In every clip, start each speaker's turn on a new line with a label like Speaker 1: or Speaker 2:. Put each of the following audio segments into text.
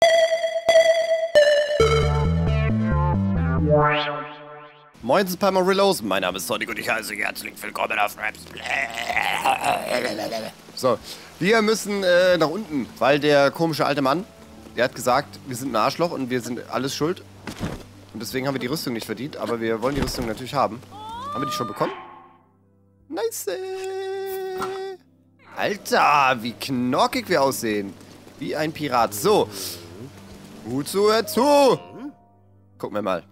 Speaker 1: Moin, Spammerillos, mein Name ist Sonic und ich heiße herzlich willkommen auf Raps. So, wir müssen nach unten, weil der komische alte Mann, der hat gesagt, wir sind ein Arschloch und wir sind alles schuld. Und deswegen haben wir die Rüstung nicht verdient, aber wir wollen die Rüstung natürlich haben. Haben wir die schon bekommen? Nice. Alter, wie knockig wir aussehen. Wie ein Pirat. So. Gut zu, hör zu. Gucken wir mal.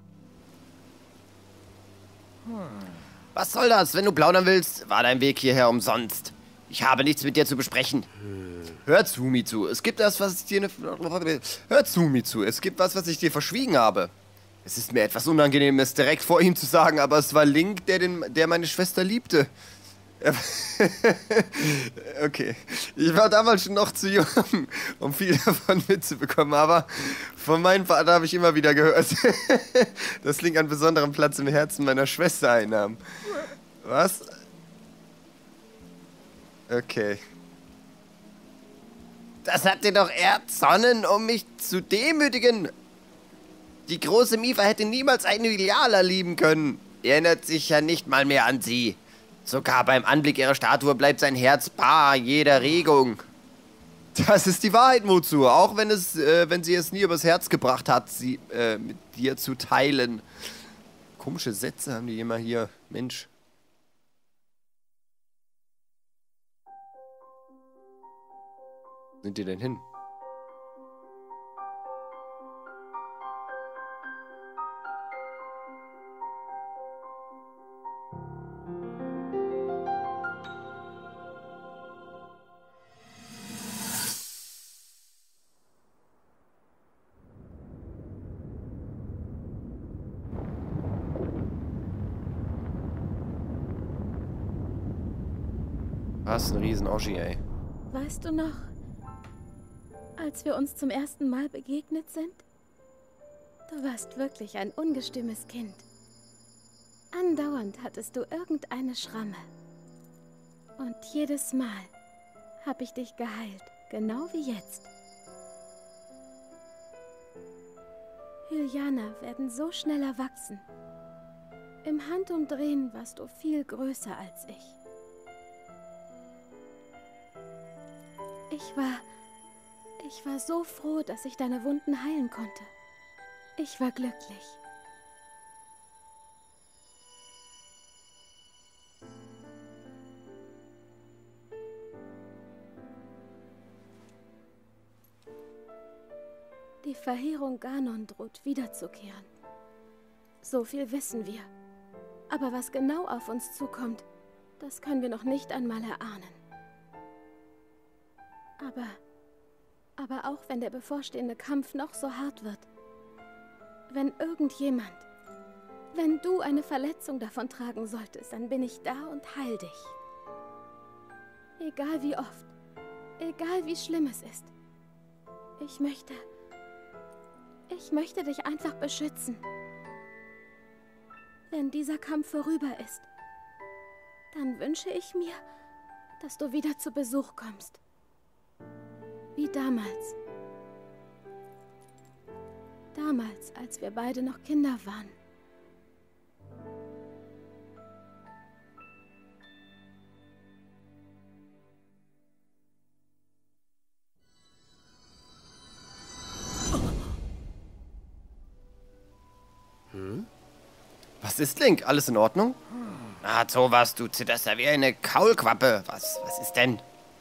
Speaker 1: Was soll das? Wenn du plaudern willst, war dein Weg hierher umsonst. Ich habe nichts mit dir zu besprechen. Hör zu, Mizu. Es gibt das, was ich dir... Hör zu, Mizu. Es gibt was ich dir verschwiegen habe. Es ist mir etwas unangenehm, es direkt vor ihm zu sagen, aber es war Link, der meine Schwester liebte. Okay. Ich war damals schon noch zu jung, um viel davon mitzubekommen, aber von meinem Vater habe ich immer wieder gehört, dass Link einen besonderen Platz im Herzen meiner Schwester einnahm. Was? Okay. Das hat dir doch erzonnen, um mich zu demütigen. Die große Mifa hätte niemals einen Iliala lieben können. Er erinnert sich ja nicht mal mehr an sie. Sogar beim Anblick ihrer Statue bleibt sein Herz bar jeder Regung. Das ist die Wahrheit, Mutsu. Auch wenn sie es nie übers Herz gebracht hat, sie mit dir zu teilen. Komische Sätze haben die immer hier. Mensch. Wo sind die denn hin? Was ein Riesen-Oschi, ey.
Speaker 2: Weißt du noch, als wir uns zum ersten Mal begegnet sind? Du warst wirklich ein ungestümes Kind. Andauernd hattest du irgendeine Schramme. Und jedes Mal habe ich dich geheilt, genau wie jetzt. Hylianer werden so schnell erwachsen. Im Handumdrehen warst du viel größer als ich. Ich war so froh, dass ich deine Wunden heilen konnte. Ich war glücklich. Die Verheerung Ganon droht wiederzukehren. So viel wissen wir. Aber was genau auf uns zukommt, das können wir noch nicht einmal erahnen. Aber auch wenn der bevorstehende Kampf noch so hart wird, wenn du eine Verletzung davon tragen solltest, dann bin ich da und heil dich. Egal wie oft, egal wie schlimm es ist. Ich möchte dich einfach beschützen. Wenn dieser Kampf vorüber ist, dann wünsche ich mir, dass du wieder zu Besuch kommst. Wie damals. Damals, als wir beide noch Kinder waren.
Speaker 1: Was ist, Link? Alles in Ordnung? Ah, sowas, du zitterst ja wie eine Kaulquappe. Was ist denn?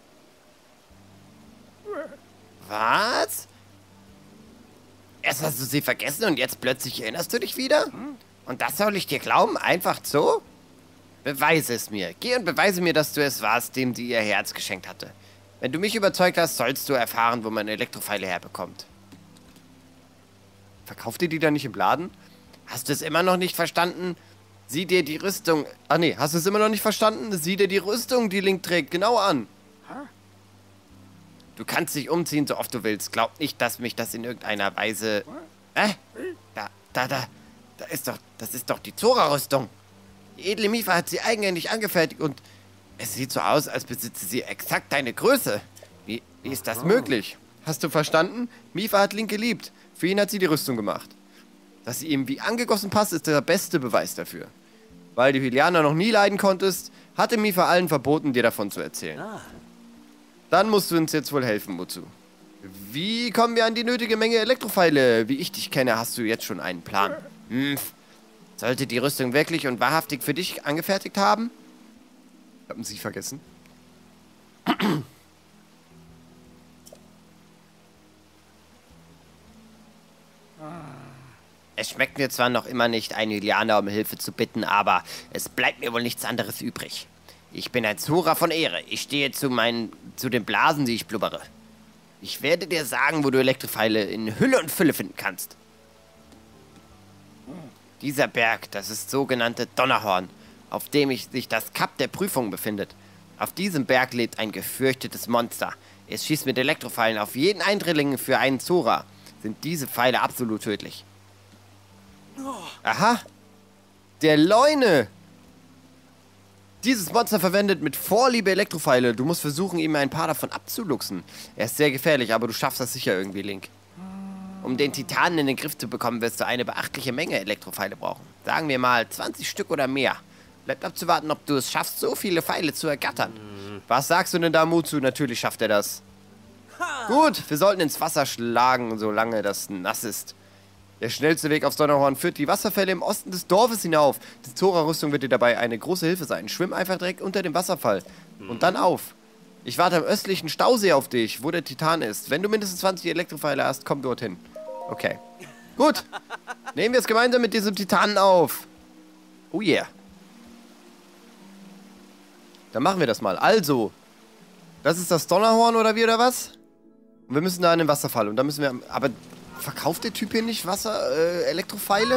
Speaker 1: Was? Erst hast du sie vergessen und jetzt plötzlich erinnerst du dich wieder? Und das soll ich dir glauben? Einfach so? Beweise es mir. Geh und beweise mir, dass du es warst, dem sie ihr Herz geschenkt hatte. Wenn du mich überzeugt hast, sollst du erfahren, wo man Elektropfeile herbekommt. Verkauft ihr die dann nicht im Laden? Hast du es immer noch nicht verstanden? Sieh dir die Rüstung... Ach nee, hast du es immer noch nicht verstanden? Sieh dir die Rüstung, die Link trägt, genau an. Du kannst dich umziehen, so oft du willst. Glaub nicht, dass mich das in irgendeiner Weise... Das ist doch die Zora-Rüstung. Die edle Mifa hat sie eigenhändig angefertigt und es sieht so aus, als besitze sie exakt deine Größe. Wie ist das möglich? Hast du verstanden? Mipha hat Link geliebt. Für ihn hat sie die Rüstung gemacht. Dass sie ihm wie angegossen passt, ist der beste Beweis dafür. Weil du Hylianer noch nie leiden konntest, hatte Mipha allen verboten, dir davon zu erzählen. Dann musst du uns jetzt wohl helfen, Mutsu. Wie kommen wir an die nötige Menge Elektropfeile? Wie ich dich kenne, hast du jetzt schon einen Plan. Sollte die Rüstung wirklich und wahrhaftig für dich angefertigt haben? Haben Sie vergessen? Es schmeckt mir zwar noch immer nicht, einen Hylianer um Hilfe zu bitten, aber es bleibt mir wohl nichts anderes übrig. Ich bin ein Zora von Ehre. Ich stehe zu den Blasen, die ich blubbere. Ich werde dir sagen, wo du Elektropfeile in Hülle und Fülle finden kannst. Dieser Berg, das ist sogenannte Donnerhorn, auf dem sich das Kap der Prüfung befindet. Auf diesem Berg lebt ein gefürchtetes Monster. Es schießt mit Elektropfeilen auf jeden Eindringling für einen Zora. Sind diese Pfeile absolut tödlich. Aha. Der Leune. Dieses Monster verwendet mit Vorliebe Elektropfeile. Du musst versuchen, ihm ein paar davon abzuluxen. Er ist sehr gefährlich, aber du schaffst das sicher irgendwie, Link. Um den Titanen in den Griff zu bekommen, wirst du eine beachtliche Menge Elektropfeile brauchen. Sagen wir mal 20 Stück oder mehr. Bleibt abzuwarten, ob du es schaffst, so viele Pfeile zu ergattern. Was sagst du denn da, Mutsu? Natürlich schafft er das. Gut, wir sollten ins Wasser schlagen, solange das nass ist. Der schnellste Weg aufs Donnerhorn führt die Wasserfälle im Osten des Dorfes hinauf. Die Zora-Rüstung wird dir dabei eine große Hilfe sein. Schwimm einfach direkt unter dem Wasserfall. Und dann auf. Ich warte am östlichen Stausee auf dich, wo der Titan ist. Wenn du mindestens 20 Elektropfeile hast, komm dorthin. Okay. Gut. Nehmen wir es gemeinsam mit diesem Titanen auf. Oh yeah. Dann machen wir das mal. Also. Das ist das Donnerhorn oder wie oder was? Und wir müssen da an den Wasserfall. Und da müssen wir... Aber verkauft der Typ hier nicht Elektropfeile?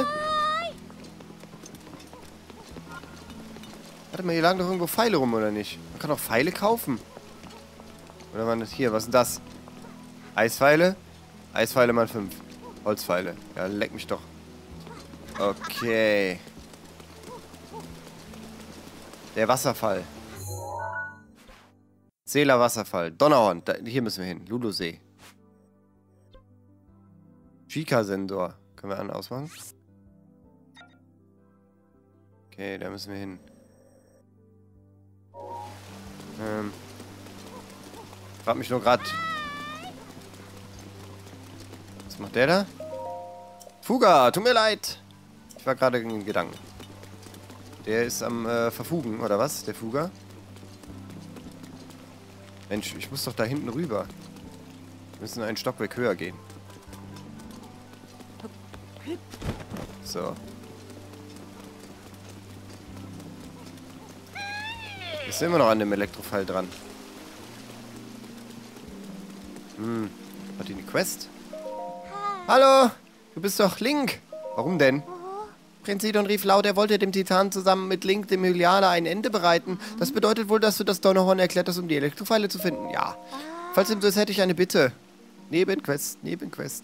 Speaker 1: Warte mal, hier lagen doch irgendwo Pfeile rum, oder nicht? Man kann auch Pfeile kaufen. Oder waren das hier? Was ist denn das? Eispfeile? Eispfeile mal 5. Holzpfeile. Ja, leck mich doch. Okay. Der Wasserfall. Zähler Wasserfall. Donnerhorn. Hier müssen wir hin. Lulosee. Chica-Sensor. Können wir ausmachen? Okay, da müssen wir hin. Ich frag mich nur gerade. Was macht der da? Fuga, tut mir leid. Ich war gerade in Gedanken. Der ist am Verfugen, oder was? Der Fuga? Mensch, ich muss doch da hinten rüber. Wir müssen einen Stockwerk höher gehen. So. Ist immer noch an dem Elektrofall dran. Hat die eine Quest? Hallo! Du bist doch Link! Warum denn? Prinz Sidon rief laut, er wollte dem Titan zusammen mit Link, dem Hylianer, ein Ende bereiten. Das bedeutet wohl, dass du das Donnerhorn erklärt hast, um die Elektropfeile zu finden. Ja. Falls dem so ist, hätte ich eine Bitte. Nebenquest, Nebenquest.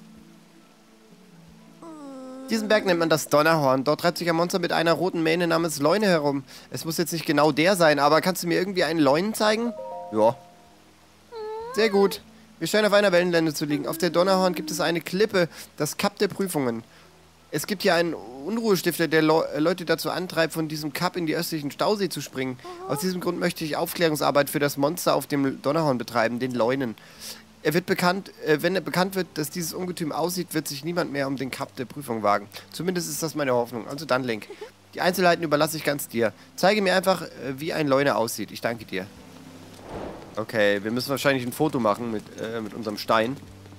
Speaker 1: Diesen Berg nennt man das Donnerhorn. Dort treibt sich ein Monster mit einer roten Mähne namens Leune herum. Es muss jetzt nicht genau der sein, aber kannst du mir irgendwie einen Leunen zeigen? Ja. Sehr gut. Wir scheinen auf einer Wellenlände zu liegen. Auf der Donnerhorn gibt es eine Klippe, das Kap der Prüfungen. Es gibt hier einen Unruhestifter, der Leute dazu antreibt, von diesem Kap in die östlichen Stausee zu springen. Aus diesem Grund möchte ich Aufklärungsarbeit für das Monster auf dem Donnerhorn betreiben, den Leunen. Wenn bekannt wird, dass dieses Ungetüm aussieht, wird sich niemand mehr um den Kap der Prüfung wagen. Zumindest ist das meine Hoffnung. Also dann, Link. Die Einzelheiten überlasse ich ganz dir. Zeige mir einfach, wie ein Leune aussieht. Ich danke dir. Okay, wir müssen wahrscheinlich ein Foto machen mit unserem Stein.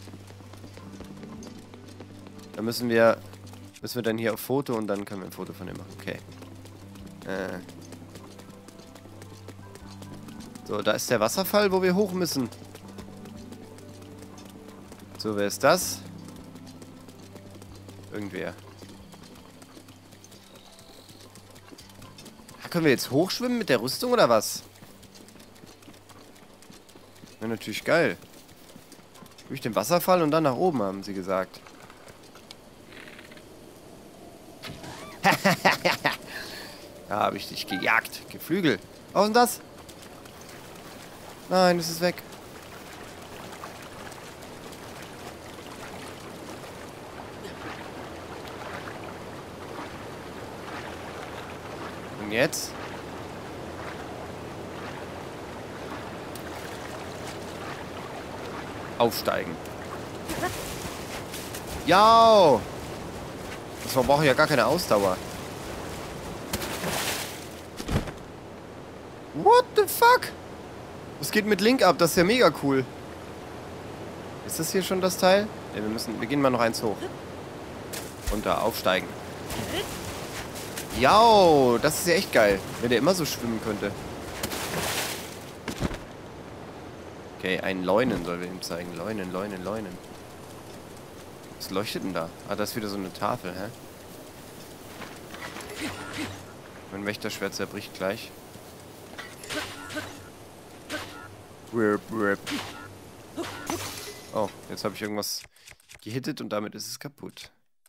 Speaker 1: Da müssen wir dann hier auf Foto und dann können wir ein Foto von dem machen. Okay. So, da ist der Wasserfall, wo wir hoch müssen. So, wer ist das? Irgendwer. Können wir jetzt hochschwimmen mit der Rüstung oder was? Ja, natürlich geil. Durch den Wasserfall und dann nach oben, haben sie gesagt. Da habe ich dich gejagt. Geflügel. Was ist denn das? Nein, es ist weg. Und jetzt? Aufsteigen. Ja. Das verbraucht ja gar keine Ausdauer. What the fuck? Was geht mit Link ab? Das ist ja mega cool. Ist das hier schon das Teil? Ja, wir gehen mal noch eins hoch. Und da aufsteigen. Ja, das ist ja echt geil. Wenn der immer so schwimmen könnte. Okay, ein Leunen soll wir ihm zeigen. Leunen. Was leuchtet denn da? Ah, da ist wieder so eine Tafel, hä? Mein Wächterschwert zerbricht gleich. Oh, jetzt habe ich irgendwas gehittet und damit ist es kaputt.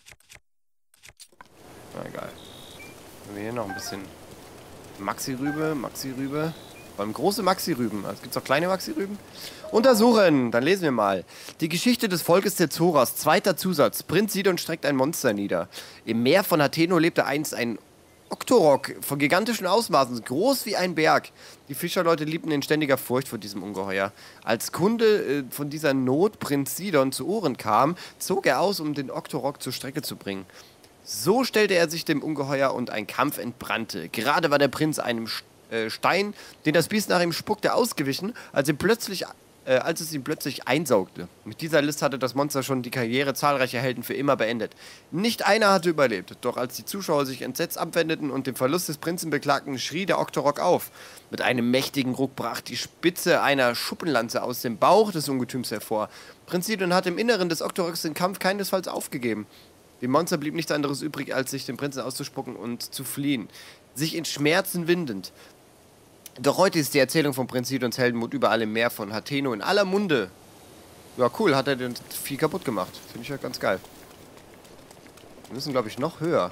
Speaker 1: Na egal. Haben wir hier noch ein bisschen Maxi-Rübe. Vor allem große Maxi-Rüben. Also gibt es auch kleine Maxi-Rüben. Untersuchen. Dann lesen wir mal. Die Geschichte des Volkes der Zoras. Zweiter Zusatz. Prinz Sidon streckt ein Monster nieder. Im Meer von Atheno lebte einst ein Octorok von gigantischen Ausmaßen, groß wie ein Berg. Die Fischerleute liebten in ständiger Furcht vor diesem Ungeheuer. Als Kunde von dieser Not Prinz Sidon zu Ohren kam, zog er aus, um den Octorok zur Strecke zu bringen. So stellte er sich dem Ungeheuer und ein Kampf entbrannte. Gerade war der Prinz einem Stein, den das Biest nach ihm spuckte, ausgewichen, als es ihn plötzlich einsaugte. Mit dieser List hatte das Monster schon die Karriere zahlreicher Helden für immer beendet. Nicht einer hatte überlebt, doch als die Zuschauer sich entsetzt abwendeten und den Verlust des Prinzen beklagten, schrie der Octorok auf. Mit einem mächtigen Ruck brach die Spitze einer Schuppenlanze aus dem Bauch des Ungetüms hervor. Prinz Sidon hatte im Inneren des Octoroks den Kampf keinesfalls aufgegeben. Dem Monster blieb nichts anderes übrig, als sich den Prinzen auszuspucken und zu fliehen. Sich in Schmerzen windend. Doch heute ist die Erzählung von Prinz Sidons Heldenmut überall im Meer von Atheno in aller Munde. Ja, cool, hat er den viel kaputt gemacht. Finde ich ja ganz geil. Wir müssen, glaube ich, noch höher.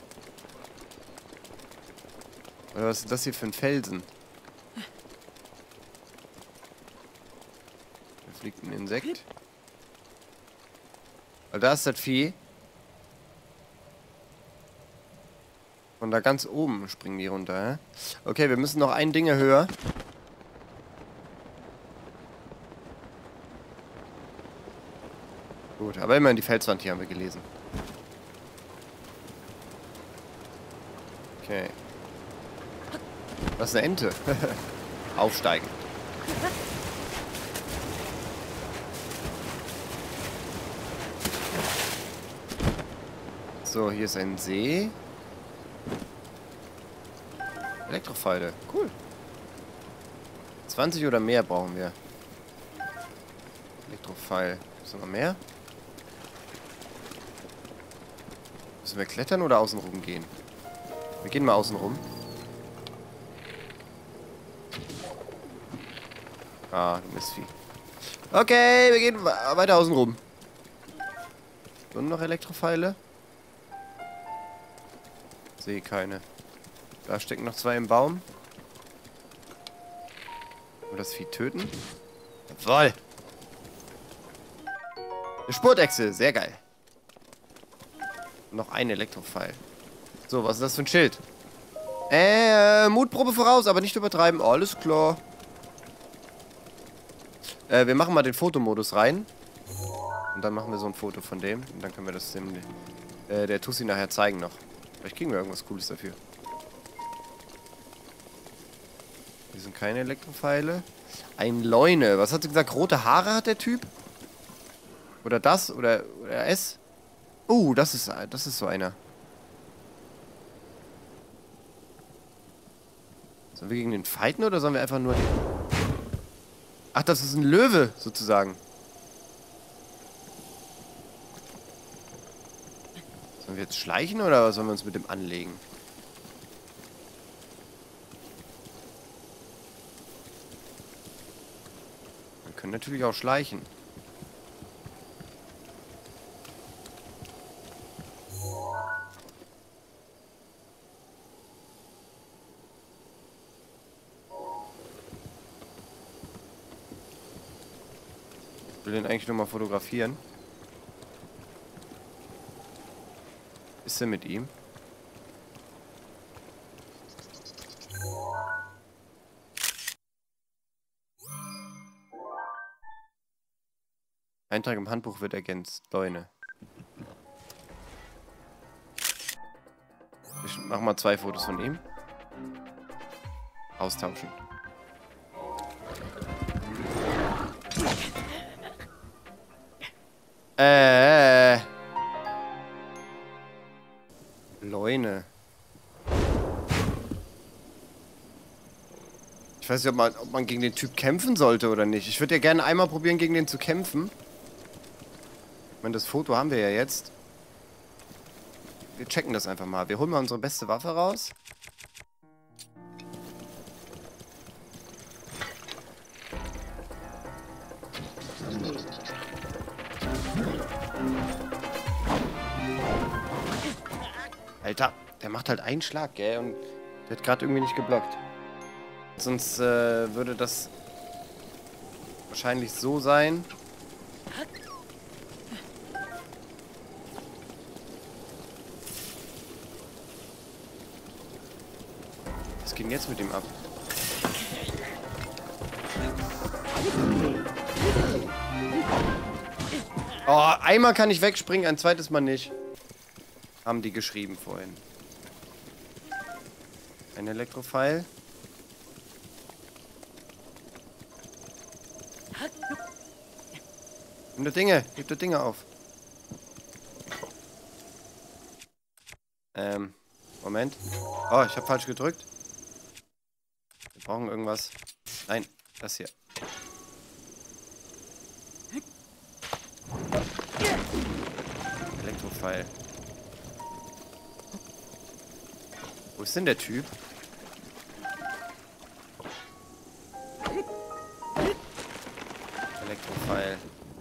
Speaker 1: Oder was ist das hier für ein Felsen? Da fliegt ein Insekt. Aber da ist das Vieh. Von da ganz oben springen die runter, hä? Okay, wir müssen noch ein Ding höher. Gut, aber immerhin die Felswand hier haben wir gelesen. Okay. Das ist eine Ente. Aufsteigen. So, hier ist ein See. Elektropfeile. Cool. 20 oder mehr brauchen wir. Elektropfeil. Ist noch mehr? Müssen wir klettern oder außen rum gehen? Wir gehen mal außen rum. Ah, du Mistvieh. Okay, wir gehen weiter außen rum. Und noch Elektropfeile? Sehe keine. Da stecken noch zwei im Baum. Und das Vieh töten. Jawoll. Eine Spurtechse, sehr geil. Noch ein Elektropfeil. So, was ist das für ein Schild? Mutprobe voraus, aber nicht übertreiben. Oh, alles klar. Wir machen mal den Fotomodus rein. Und dann machen wir so ein Foto von dem. Und dann können wir das dem der Tussi nachher zeigen noch. Vielleicht kriegen wir irgendwas Cooles dafür. Hier sind keine Elektropfeile. Ein Leune. Was hat sie gesagt? Rote Haare hat der Typ? Oder das? Oder es? Das ist so einer. Sollen wir gegen den fighten oder sollen wir einfach nur... Ach, das ist ein Löwe, sozusagen. Sollen wir jetzt schleichen oder sollen wir uns mit dem anlegen? Wir können natürlich auch schleichen. Ich will den eigentlich nur mal fotografieren. Ist er mit ihm? Eintrag im Handbuch wird ergänzt. Leune. Ich mach mal 2 Fotos von ihm. Austauschen. Leune. Ich weiß nicht, ob man gegen den Typ kämpfen sollte oder nicht. Ich würde ja gerne einmal probieren, gegen den zu kämpfen. Ich meine, das Foto haben wir ja jetzt. Wir checken das einfach mal. Wir holen mal unsere beste Waffe raus. Alter, der macht halt einen Schlag, gell? Und der hat gerade irgendwie nicht geblockt. Sonst würde das wahrscheinlich so sein. Was geht denn jetzt mit ihm ab? Oh, einmal kann ich wegspringen, ein zweites Mal nicht. Haben die geschrieben vorhin. Ein Elektrofile. Heb die Dinge auf. Moment. Oh, ich habe falsch gedrückt. Wir brauchen irgendwas. Nein, das hier. Elektrofile. Wo ist denn der Typ? Elektrofile.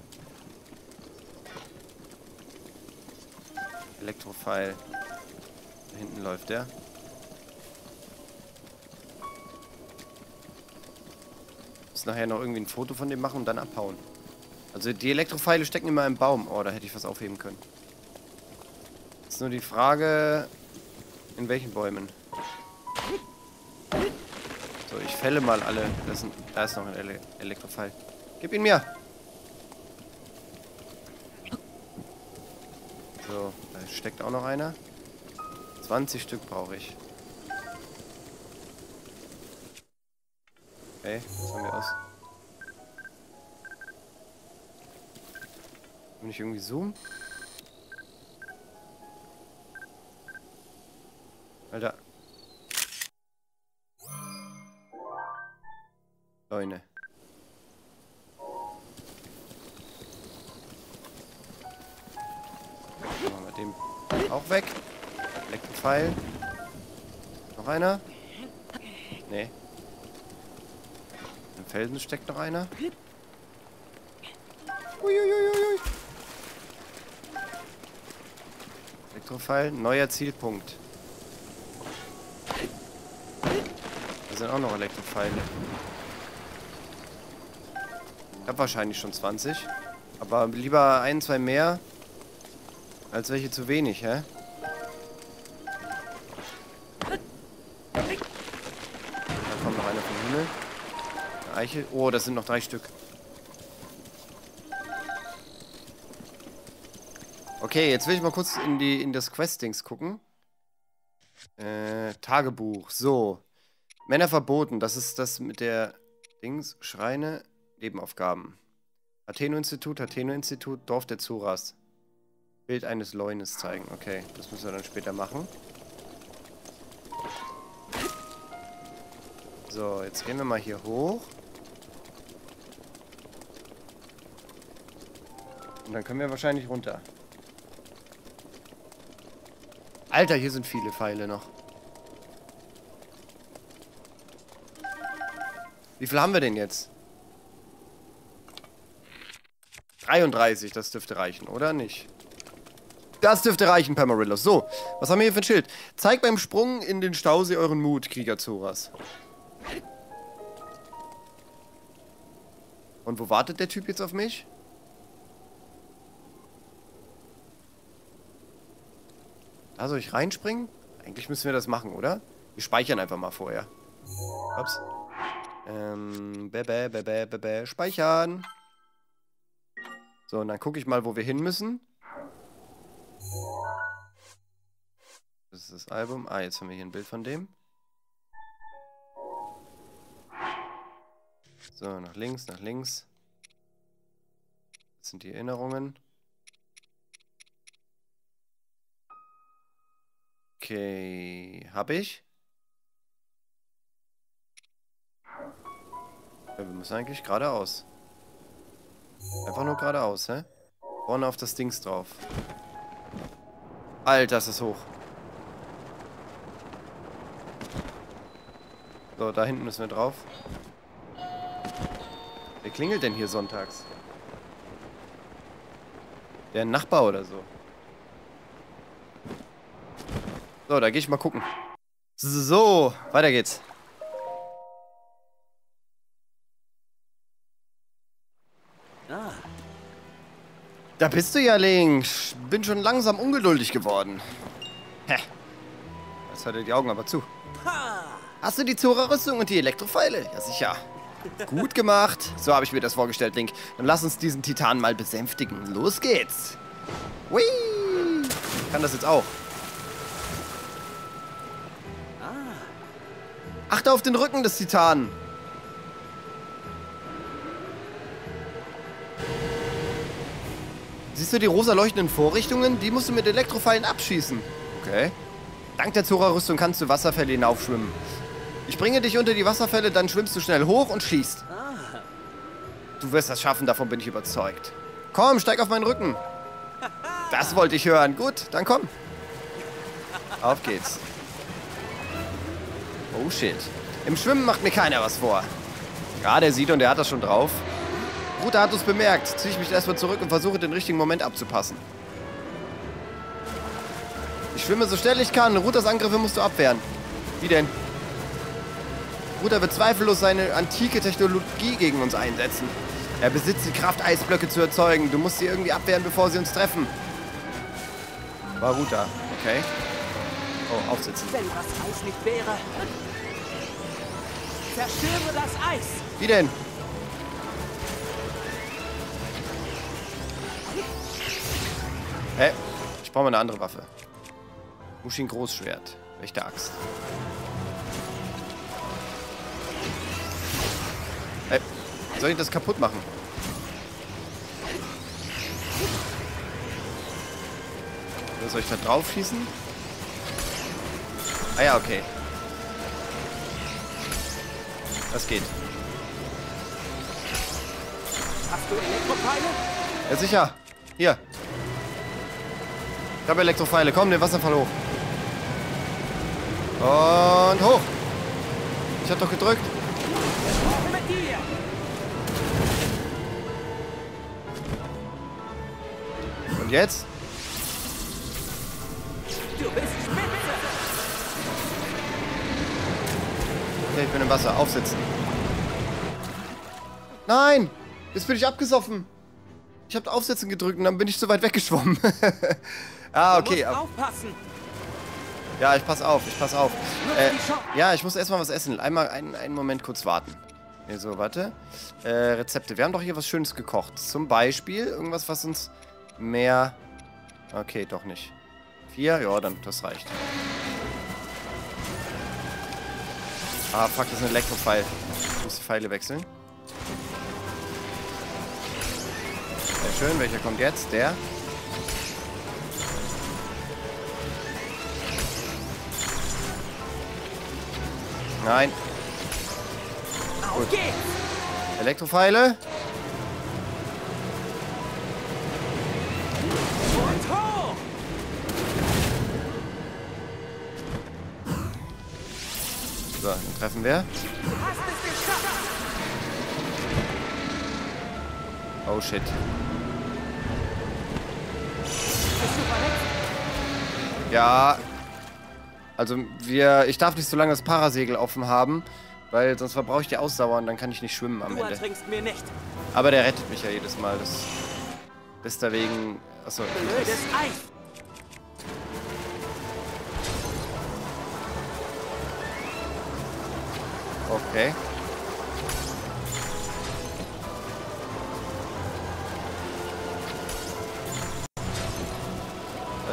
Speaker 1: Elektrofile. Da hinten läuft der. Muss nachher noch irgendwie ein Foto von dem machen und dann abhauen. Also die Elektrofile stecken immer im Baum. Oh, da hätte ich was aufheben können. Ist nur die Frage, in welchen Bäumen. So, ich fälle mal alle. Da ist noch ein Elektrofile. Gib ihn mir! So, da steckt auch noch einer. 20 Stück brauche ich. Okay, was haben wir aus? Kann ich irgendwie zoomen? Alter. Leune. Machen wir den auch weg. Elektrofile. Noch einer? Nee. Im Felsen steckt noch einer. Uiuiuiui. Elektrofile, neuer Zielpunkt. Da sind auch noch Elektrofile. Ich habe wahrscheinlich schon 20. Aber lieber 1, 2 mehr, als welche zu wenig, hä? Da kommt noch einer vom Himmel. Eine Eichel. Oh, das sind noch 3 Stück. Okay, jetzt will ich mal kurz in das Questings gucken. Tagebuch. So. Männer verboten. Das ist das mit der Dings. Schreine. Nebenaufgaben. Hateno-Institut, Dorf der Zuras. Bild eines Leunes zeigen. Okay, das müssen wir dann später machen. So, jetzt gehen wir mal hier hoch. Und dann können wir wahrscheinlich runter. Alter, hier sind viele Pfeile noch. Wie viel haben wir denn jetzt? 33, das dürfte reichen, oder nicht? Das dürfte reichen, Pamarillos. So, was haben wir hier für ein Schild? Zeigt beim Sprung in den Stausee euren Mut, Krieger Zoras. Und wo wartet der Typ jetzt auf mich? Da soll ich reinspringen? Eigentlich müssen wir das machen, oder? Wir speichern einfach mal vorher. Ups. Speichern. So, und dann gucke ich mal, wo wir hin müssen. Das ist das Album. Ah, jetzt haben wir hier ein Bild von dem. So, nach links, nach links. Das sind die Erinnerungen. Okay, hab ich? Ja, wir müssen eigentlich geradeaus. Einfach nur geradeaus, hä? Vorne auf das Dings drauf. Alter, das ist hoch. So, da hinten müssen wir drauf. Wer klingelt denn hier sonntags? Der Nachbar oder so. So, da gehe ich mal gucken. So, weiter geht's.
Speaker 3: Ah.
Speaker 1: Da bist du ja, Link. Bin schon langsam ungeduldig geworden. Hä. Jetzt hat er die Augen aber zu. Hast du die Zora-Rüstung und die Elektropfeile? Ja, sicher. Gut gemacht. So habe ich mir das vorgestellt, Link. Dann lass uns diesen Titan mal besänftigen. Los geht's. Hui. Ich kann das jetzt auch. Achte auf den Rücken des Titanen. Siehst du die rosa leuchtenden Vorrichtungen? Die musst du mit Elektropfeilen abschießen. Okay. Dank der Zora-Rüstung kannst du Wasserfälle hinaufschwimmen. Ich bringe dich unter die Wasserfälle, dann schwimmst du schnell hoch und schießt. Du wirst das schaffen, davon bin ich überzeugt. Komm, steig auf meinen Rücken. Das wollte ich hören. Gut, dann komm. Auf geht's. Oh shit. Im Schwimmen macht mir keiner was vor. Ja, der sieht und der hat das schon drauf. Ruta hat uns bemerkt. Ziehe ich mich erstmal zurück und versuche den richtigen Moment abzupassen. Ich schwimme so schnell ich kann. Rutas Angriffe musst du abwehren. Wie denn? Ruta wird zweifellos seine antike Technologie gegen uns einsetzen. Er besitzt die Kraft, Eisblöcke zu erzeugen. Du musst sie irgendwie abwehren, bevor sie uns treffen. War Ruta. Okay. Oh, aufsitzen.
Speaker 3: Wenn das Eis nicht wäre, zerstöre das Eis.
Speaker 1: Wie denn? Hä? Ich brauche mal eine andere Waffe. Mushin Großschwert. Rechte Axt. Hä? Soll ich das kaputt machen? Oder soll ich da drauf schießen? Ah ja, okay. Das geht.
Speaker 3: Hast du Elektropfeile?
Speaker 1: Ja, sicher. Hier. Ich habe Elektropfeile. Komm, den Wasserfall hoch. Und hoch. Ich hab doch gedrückt.
Speaker 3: Mit dir.
Speaker 1: Und jetzt?
Speaker 3: Du bist spitze.
Speaker 1: Okay, ich bin im Wasser. Aufsitzen. Nein! Jetzt bin ich abgesoffen. Ich habe Aufsitzen gedrückt und dann bin ich so weit weggeschwommen. Ah, okay.
Speaker 3: Du musst aufpassen.
Speaker 1: Ja, ich pass auf, ich pass auf. Ja, ich muss erstmal was essen. Einmal einen Moment kurz warten. Nee, so, warte. Rezepte. Wir haben doch hier was Schönes gekocht. Zum Beispiel irgendwas, was uns mehr... Okay, doch nicht. 4? Ja, dann, das reicht. Ah, fuck, das ist ein Elektropfeil. Ich muss die Pfeile wechseln. Sehr schön. Welcher kommt jetzt? Der. Nein.
Speaker 3: Auf geht's.
Speaker 1: Elektropfeile.
Speaker 3: Und hoch.
Speaker 1: So, dann treffen wir.
Speaker 3: Du hast es geschafft.
Speaker 1: Oh shit.
Speaker 3: Bist du verletzt?
Speaker 1: Ja. Also ich darf nicht so lange das Parasegel offen haben, weil sonst verbrauche ich die Ausdauer und dann kann ich nicht schwimmen am
Speaker 3: Du
Speaker 1: Ende.
Speaker 3: ertrinkst mir nicht.
Speaker 1: Aber der rettet mich ja jedes Mal. Das ist deswegen... Achso.
Speaker 3: Blödes Eis.
Speaker 1: Okay.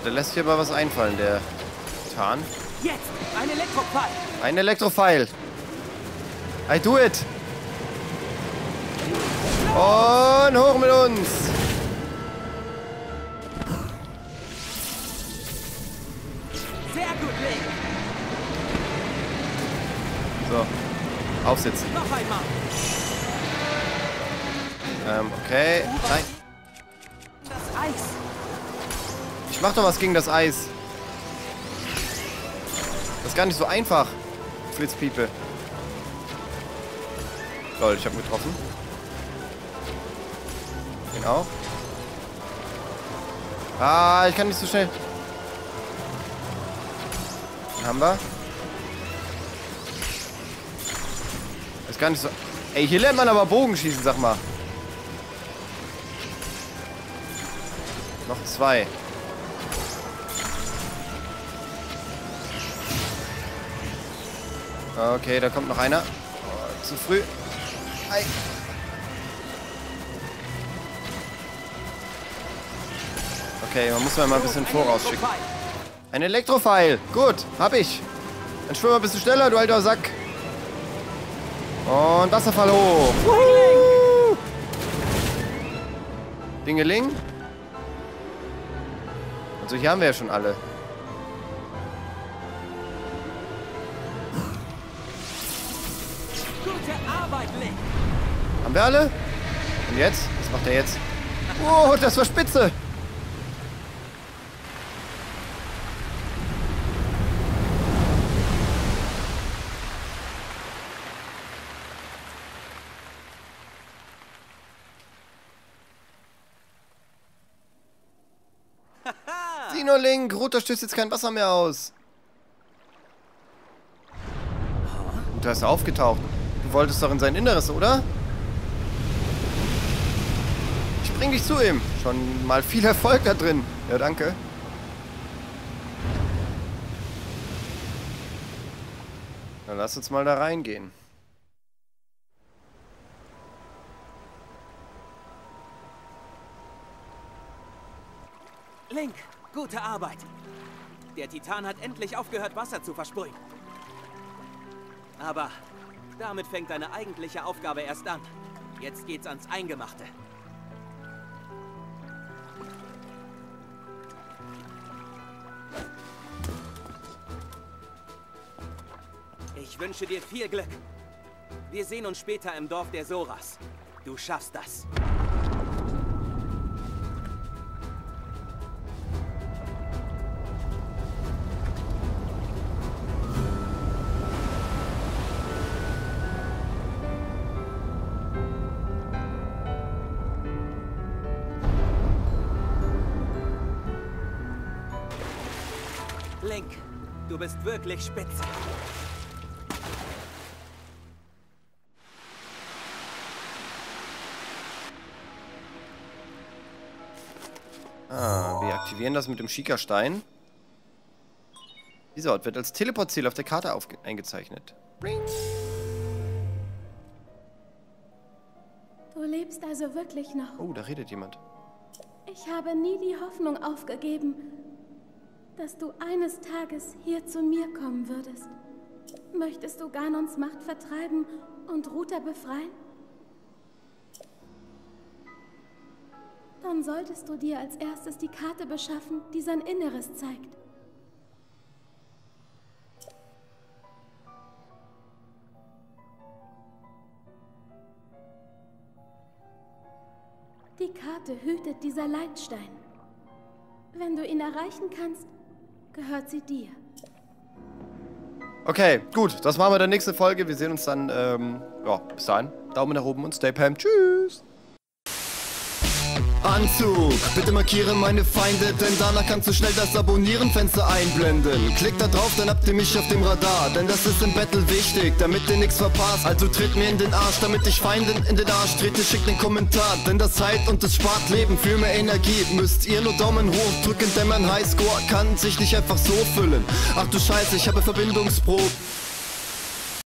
Speaker 1: der lässt sich aber was einfallen, der Titan.
Speaker 3: Jetzt! Ein Elektropfeil!
Speaker 1: Ein Elektrofeil. I do it. Und hoch mit uns.
Speaker 3: Sehr gut, Link!
Speaker 1: So, aufsitzen.
Speaker 3: Noch einmal!
Speaker 1: Okay. Nein.
Speaker 3: Das Eis!
Speaker 1: Ich mach doch was gegen das Eis. Das ist gar nicht so einfach. Flitzpiepe. Lol, ich hab ihn getroffen. Genau. Ah, ich kann nicht so schnell. Den haben wir. Ist gar nicht so. Ey, hier lernt man aber Bogenschießen, sag mal. Noch 2. Okay, da kommt noch einer. Oh, zu früh. Ei. Okay, man muss mal ein bisschen vorausschicken. Ein Elektrofeil. Gut, hab ich. Dann schwimm mal ein bisschen schneller, du alter Sack. Und Wasserfall hoch. Wuhu. Dingeling. Also hier haben wir ja schon alle.
Speaker 3: Gute Arbeit, Link!
Speaker 1: Haben wir alle? Und jetzt? Was macht er jetzt? Oh, das war spitze. Sinolink, Roter stößt jetzt kein Wasser mehr aus. Und da ist er aufgetaucht. Du wolltest doch in sein Inneres, oder? Ich bring dich zu ihm. Schon mal viel Erfolg da drin. Ja, danke. Dann lass uns mal da reingehen.
Speaker 3: Link, gute Arbeit. Der Titan hat endlich aufgehört, Wasser zu versprühen. Aber damit fängt deine eigentliche Aufgabe erst an. Jetzt geht's ans Eingemachte. Ich wünsche dir viel Glück. Wir sehen uns später im Dorf der Soras. Du schaffst das. Link, du bist wirklich spitze.
Speaker 1: Ah, wir aktivieren das mit dem Schikastein. Dieser Ort wird als Teleportziel auf der Karte eingezeichnet. Bling.
Speaker 2: Du lebst also wirklich noch.
Speaker 1: Oh, da redet jemand.
Speaker 2: Ich habe nie die Hoffnung aufgegeben, dass du eines Tages hier zu mir kommen würdest. Möchtest du Ganons Macht vertreiben und Ruta befreien? Dann solltest du dir als erstes die Karte beschaffen, die sein Inneres zeigt. Die Karte hütet dieser Leitstein. Wenn du ihn erreichen kannst, gehört sie dir.
Speaker 1: Okay, gut. Das machen wir in der nächsten Folge. Wir sehen uns dann, ja, bis dahin. Daumen nach oben und stay Pam. Tschüss.
Speaker 4: Anzug, bitte markiere meine Feinde, denn danach kannst du schnell das Abonnieren-Fenster einblenden. Klick da drauf, dann habt ihr mich auf dem Radar, denn das ist im Battle wichtig, damit ihr nichts verpasst. Also tritt mir in den Arsch, damit ich Feinden in den Arsch trete, schickt den Kommentar, denn das heilt und es spart Leben. Für mehr Energie müsst ihr nur Daumen hoch drücken, denn mein Highscore kann sich nicht einfach so füllen. Ach du Scheiße, ich habe Verbindungsprobe.